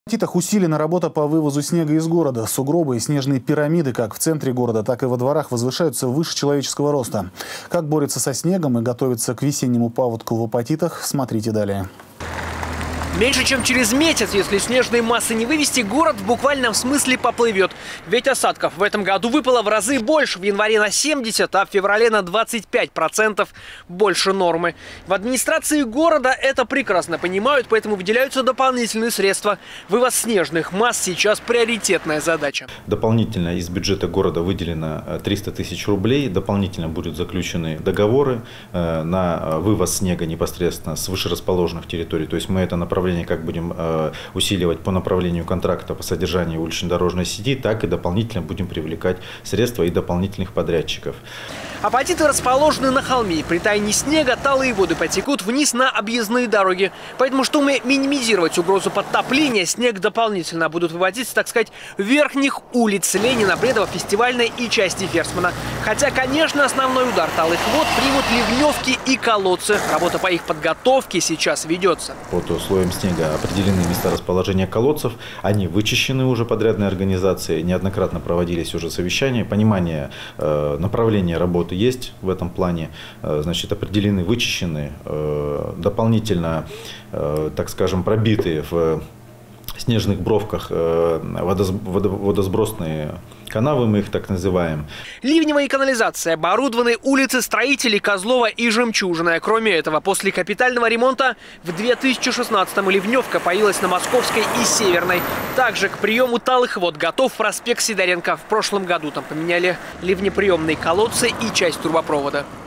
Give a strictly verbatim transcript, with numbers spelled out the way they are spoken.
В Апатитах усилена работа по вывозу снега из города. Сугробы и снежные пирамиды как в центре города, так и во дворах возвышаются выше человеческого роста. Как борется со снегом и готовится к весеннему паводку в Апатитах, смотрите далее. Меньше чем через месяц, если снежные массы не вывести, город в буквальном смысле поплывет. Ведь осадков в этом году выпало в разы больше. В январе на семьдесят, а в феврале на двадцать пять процентов больше нормы. В администрации города это прекрасно понимают, поэтому выделяются дополнительные средства. Вывоз снежных масс сейчас приоритетная задача. Дополнительно из бюджета города выделено триста тысяч рублей. Дополнительно будут заключены договоры на вывоз снега непосредственно с вышерасположенных территорий. То есть мы это направление как будем э, усиливать по направлению контракта по содержанию улично-дорожной сети, так и дополнительно будем привлекать средства и дополнительных подрядчиков. Апатиты расположены на холме. При таянии снега талые воды потекут вниз на объездные дороги. Поэтому, чтобы минимизировать угрозу подтопления, снег дополнительно будут выводить, так сказать, верхних улиц Ленина, Бредова, Фестивальной и части Ферсмана. Хотя, конечно, основной удар талых вод примут ливневки и колодцы. Работа по их подготовке сейчас ведется. Под слоем снега определены места расположения колодцев. Они вычищены уже подрядной организацией. Неоднократно проводились уже совещания. Понимание э, направления работы есть в этом плане. Э, значит, определены, вычищены, э, дополнительно, э, так скажем, пробиты в снежных бровках э, водос, водо, водосбросные канавы, мы их так называем. Ливневая канализация, оборудованы улицы Строителей, Козлова и Жемчужная. Кроме этого, после капитального ремонта в две тысячи шестнадцатом ливневка появилась на Московской и Северной. Также к приему талых вод готов проспект Сидоренко. В прошлом году там поменяли ливнеприемные колодцы и часть трубопровода.